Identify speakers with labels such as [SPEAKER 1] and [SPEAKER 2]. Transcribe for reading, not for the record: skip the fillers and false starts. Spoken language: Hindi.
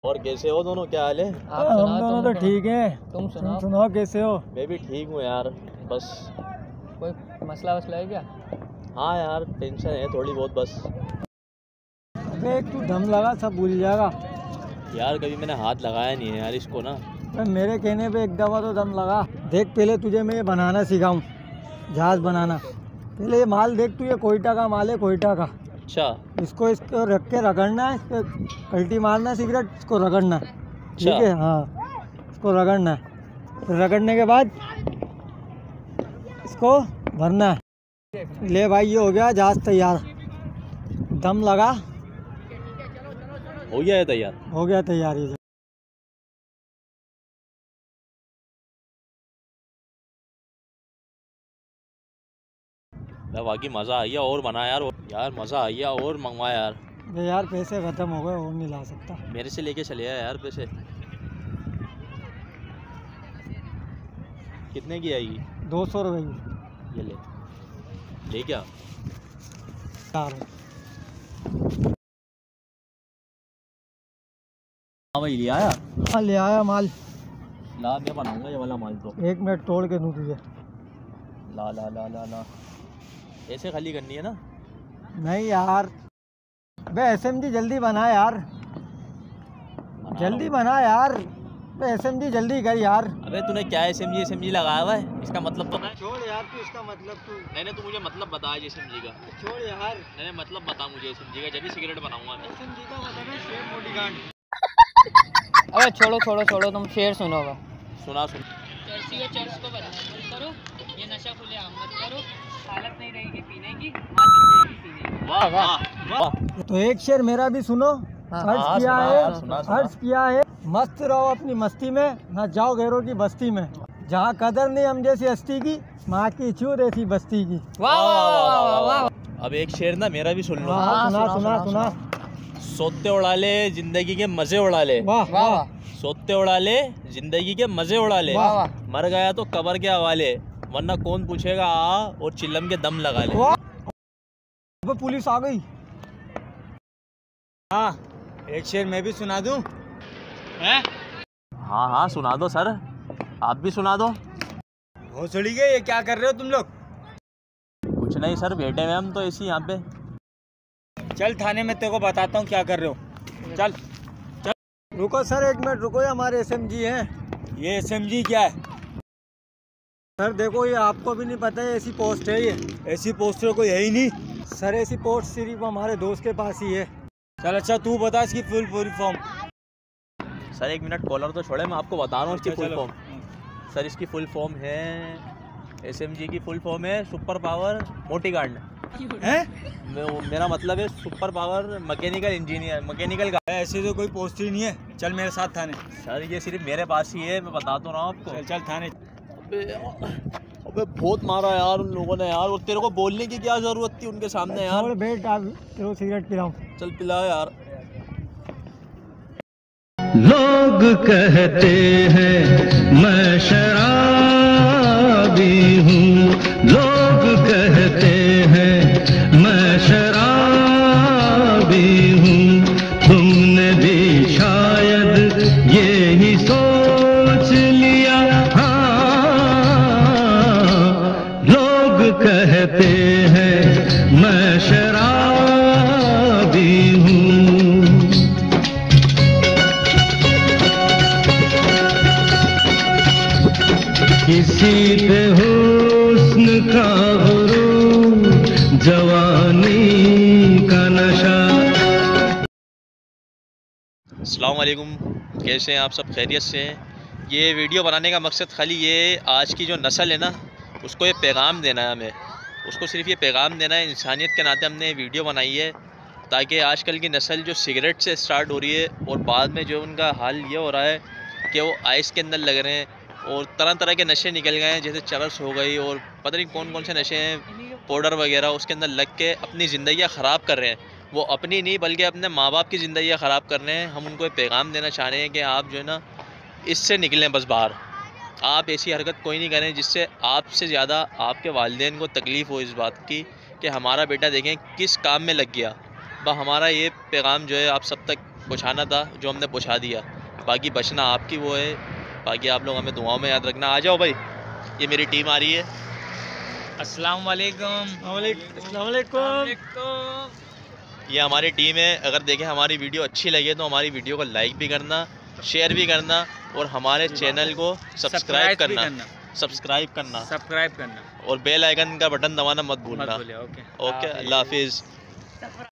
[SPEAKER 1] और कैसे हो दोनों, क्या हाल है?
[SPEAKER 2] हम दोनों तो ठीक हैं।
[SPEAKER 3] तुम
[SPEAKER 2] सुनाओ कैसे हो?
[SPEAKER 1] मैं भी ठीक हूँ यार, बस
[SPEAKER 3] कोई मसला वसला है क्या?
[SPEAKER 1] हाँ यार, टेंशन है थोड़ी बहुत बस।
[SPEAKER 2] अबे एक तू दम लगा, सब भूल जाएगा।
[SPEAKER 1] यार कभी मैंने हाथ लगाया नहीं है यार इसको ना।
[SPEAKER 2] मेरे कहने पे एक दफ़ा तो दम लगा। देख पहले तुझे मैं ये बनाना सिखाऊं, जहाज़ बनाना। पहले ये माल देख, तू ये कोयटा का माल है, कोयटा का।
[SPEAKER 1] अच्छा।
[SPEAKER 2] इसको रख के रगड़ना है, इस पे कल्टी मारना सिगरेट, इसको रगड़ना है, ठीक है? हाँ, इसको रगड़ना है। फिर रगड़ने के बाद इसको भरना है। ले भाई, ये हो गया जहाज़ तैयार। दम लगा,
[SPEAKER 1] हो गया है तैयार?
[SPEAKER 2] हो गया तैयार ये।
[SPEAKER 1] बाकी मज़ा आ गया, और बना यार। यार मज़ा आ गया, और मंगवा यार।
[SPEAKER 2] यार पैसे ख़त्म हो गए, और नहीं ला सकता।
[SPEAKER 1] मेरे से लेके चले यार पैसे। कितने की आएगी?
[SPEAKER 2] 200 रुपये की।
[SPEAKER 1] ये ले क्या?
[SPEAKER 2] यार
[SPEAKER 1] हाँ भाई, ले आया?
[SPEAKER 2] हाँ ले आया माल।
[SPEAKER 1] ला, मैं बनाऊंगा ये वाला माल तो।
[SPEAKER 2] 1 मिनट तोड़ के दूँ तुझे।
[SPEAKER 1] ला ला ला ला ला, ऐसे खाली करनी है ना?
[SPEAKER 2] नहीं यार, बे SMG जल्दी बना यार, जल्दी बना यार। बे SMG जल्दी कर यार।
[SPEAKER 1] अबे तूने क्या SMG लगाया हुआ है? इसका मतलब तो
[SPEAKER 2] छोड़ यार तू इसका मतलब तू।
[SPEAKER 1] नहीं, तू मुझे मतलब बता SMG का।
[SPEAKER 2] छोड़ यार।
[SPEAKER 1] नहीं, मतलब बता मुझे SMG का, जब भी सिगरेट बनाऊंगा मैं।
[SPEAKER 2] SMG का मतलब है शेर मोटी गांड।
[SPEAKER 3] अबे छोड़ो, तुम शेर सुनोगा।
[SPEAKER 1] सुना।
[SPEAKER 3] चर्सी और चर्च को बदनाम करो, ये नशा खुलेआम मत करो, हालत नहीं रहेगी पीने की, मौत मिल जाएगी सीने की।
[SPEAKER 1] वाह वाह वाह।
[SPEAKER 2] तो एक शेर मेरा भी सुनो। अर्ज किया है, अर्ज किया है, मस्त रहो अपनी मस्ती में, ना जाओ गैरों की बस्ती में। जहाँ कदर नहीं हम जैसी हस्ती की, माँ की चूर ऐसी बस्ती की।
[SPEAKER 3] वाह वाह वाह।
[SPEAKER 1] अब एक शेर ना मेरा भी सुन लो।
[SPEAKER 2] सुना।
[SPEAKER 1] सोते उड़ा ले जिंदगी के मजे उड़ा ले।
[SPEAKER 2] वाह वाह।
[SPEAKER 1] सोते उड़ा ले जिंदगी के मजे उड़ा ले, मर गया तो कब्र के हवाले, वरना कौन पूछेगा आ और चिल्लम के दम लगा ले।
[SPEAKER 2] अब पुलिस आ गई। हाँ, एक शेर मैं भी सुना दूं?
[SPEAKER 1] हाँ सुना दो सर, आप भी सुना दो।
[SPEAKER 2] भोसड़ी के, ये क्या कर रहे हो तुम लोग?
[SPEAKER 1] कुछ नहीं सर, बैठे हुए हम तो इसी यहाँ पे।
[SPEAKER 2] चल थाने में, तेरे को बताता हूँ क्या कर रहे हो। चल। रुको सर, 1 मिनट रुको, ये हमारे SMG हैं। ये SMG क्या है? सर देखो, ये आपको भी नहीं पता है, ऐसी पोस्ट है ये। ऐसी पोस्ट तो कोई है ही नहीं सर, ऐसी पोस्ट सिर्फ हमारे दोस्त के पास ही है। चल अच्छा, तू बता इसकी full form.
[SPEAKER 1] Sir 1 minute, collar तो छोड़े, मैं आपको बता रहा हूँ इसकी फुल फॉर्म। सर इसकी फुल फॉर्म है, SMG की फुल फॉर्म है सुपर पावर मोटी गार्ड है। मेरा मतलब है super power mechanical engineer, mechanical का।
[SPEAKER 2] ऐसी तो कोई पोस्ट ही नहीं है। चल मेरे साथ थाने।
[SPEAKER 1] सर ये सिर्फ मेरे पास ही है, मैं बता तो रहा हूँ आपको।
[SPEAKER 2] चल थाने।
[SPEAKER 1] अबे बहुत मारा यार उन लोगों ने यार, और तेरे को बोलने की क्या जरूरत थी उनके सामने यार।
[SPEAKER 2] बैठ, तेरे सिगरेट पिलाऊं।
[SPEAKER 1] चल पिला यार।
[SPEAKER 4] लोग कहते हैं मैं शराबी हूँ, लोग कहते हैं मैं शराबी हूँ, तुमने भी शायद यही सोच लिया। हाँ, लोग कहते हैं मैं शराबी हूँ। किसी पे हुस्न का गुरूर, जवानी का नशा।
[SPEAKER 1] अस्सलाम वालेकुम, कैसे हैं आप सब? खैरियत से हैं? ये वीडियो बनाने का मकसद खाली ये, आज की जो नस्ल है ना, उसको ये पैगाम देना है हमें। उसको सिर्फ ये पैगाम देना है, इंसानियत के नाते हमने ये वीडियो बनाई है, ताकि आजकल की नस्ल जो सिगरेट से स्टार्ट हो रही है और बाद में जो उनका हाल ये हो रहा है कि वो आइस के अंदर लग रहे हैं और तरह तरह के नशे निकल गए हैं, जैसे चरस हो गई और पता नहीं कौन कौन से नशे हैं, पाउडर वगैरह, उसके अंदर लग के अपनी ज़िंदगियाँ ख़राब कर रहे हैं। वो अपनी नहीं बल्कि अपने माँ बाप की ज़िंदगियाँ ख़राब कर रहे हैं। हम उनको एक पैगाम देना चाह रहे हैं कि आप जो है ना, इससे निकलें बस बाहर। आप ऐसी हरकत कोई नहीं करें जिससे आपसे ज़्यादा आपके वालिदैन को तकलीफ़ हो इस बात की कि हमारा बेटा देखें किस काम में लग गया। हमारा ये पैगाम जो है आप सब तक पहुँचाना था जो हमने पहुँचा दिया। बाकी बचना आपकी वो है, बाकी आप लोग हमें दुआओं में याद रखना। आ जाओ भाई, ये मेरी टीम आ रही है।
[SPEAKER 3] अस्सलाम वालेकुम।
[SPEAKER 1] ये हमारी टीम है। अगर देखें हमारी वीडियो अच्छी लगे तो हमारी वीडियो को लाइक भी करना, शेयर भी करना और हमारे चैनल को सब्सक्राइब करना और बेल आइकन का बटन दबाना मत भूलना। ओके, अल्लाह हाफिज़।